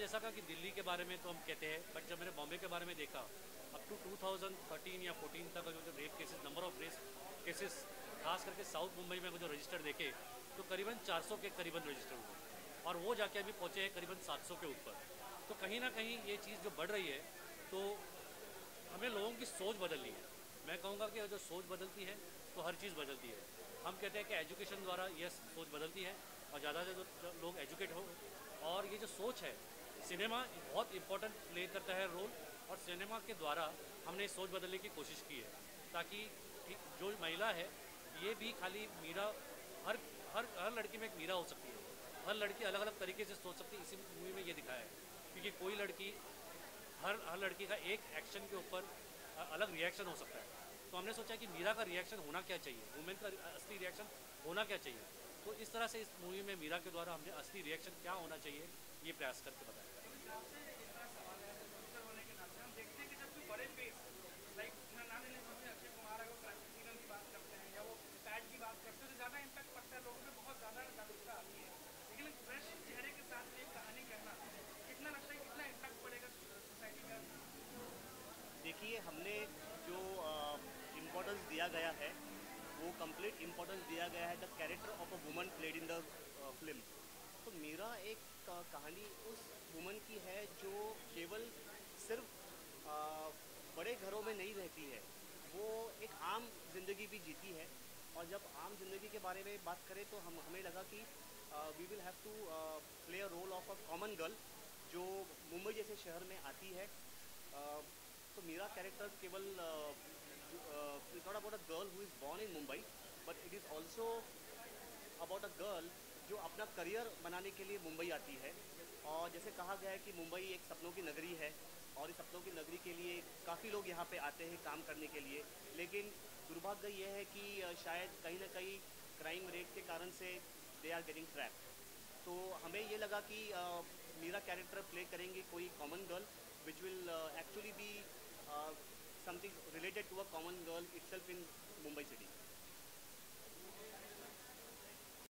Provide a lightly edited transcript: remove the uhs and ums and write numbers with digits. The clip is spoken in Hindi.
जैसा कहा कि दिल्ली के बारे में तो हम कहते हैं, बट जब मैंने बॉम्बे के बारे में देखा, अप टू 2013 या 14 तक जो rape cases, number of rape cases खास करके साउथ मुंबई में जो रजिस्टर देखे तो करीबन 400 के करीबन रजिस्टर हुए, और वो जाके अभी पहुँचे हैं करीबन 700 के ऊपर। तो कहीं ना कहीं ये चीज़ जो बढ़ रही है, तो हमें लोगों की सोच बदलनी है। मैं कहूँगा कि जो सोच बदलती है तो हर चीज़ बदलती है। हम कहते हैं कि एजुकेशन द्वारा यह सोच बदलती है, और ज़्यादा से जो लोग एजुकेट हो, और ये जो सोच है, सिनेमा बहुत इम्पोर्टेंट प्ले करता है रोल, और सिनेमा के द्वारा हमने सोच बदलने की कोशिश की है, ताकि जो महिला है ये भी खाली मीरा, हर हर हर लड़की में एक मीरा हो सकती है, हर लड़की अलग अलग तरीके से सोच सकती है। इसी मूवी में ये दिखाया है, क्योंकि कोई लड़की, हर लड़की का एक एक्शन के ऊपर अलग रिएक्शन हो सकता है। तो हमने सोचा कि मीरा का रिएक्शन होना क्या चाहिए, वुमेन का असली रिएक्शन होना क्या चाहिए। तो इस तरह से इस मूवी में मीरा के द्वारा हमने असली रिएक्शन क्या होना चाहिए ये प्रयास करके बताया। देखिए, हमने जो इम्पोर्टेंस दिया गया है वो कंप्लीट इम्पोर्टेंस दिया गया है the character of a woman played in the film. तो मेरा एक कहानी उस वुमन की है जो केवल सिर्फ बड़े घरों में नहीं रहती है, वो एक आम जिंदगी भी जीती है। और जब आम जिंदगी के बारे में बात करें तो हमें लगा कि we will have to play a role of a common girl जो मुंबई जैसे शहर में आती है। तो मेरा कैरेक्टर केवल is not about a girl who is born in Mumbai, but it is also about a girl जो अपना करियर बनाने के लिए मुंबई आती है। और जैसे कहा गया है कि मुंबई एक सपनों की नगरी है, और इस सपनों की नगरी के लिए काफ़ी लोग यहाँ पे आते हैं काम करने के लिए, लेकिन दुर्भाग्य यह है कि शायद कहीं ना कहीं क्राइम रेट के कारण से दे आर गेटिंग ट्रैप। तो हमें ये लगा कि मेरा कैरेक्टर प्ले करेंगे कोई common girl which will actually be something related to a common girl itself in Mumbai city.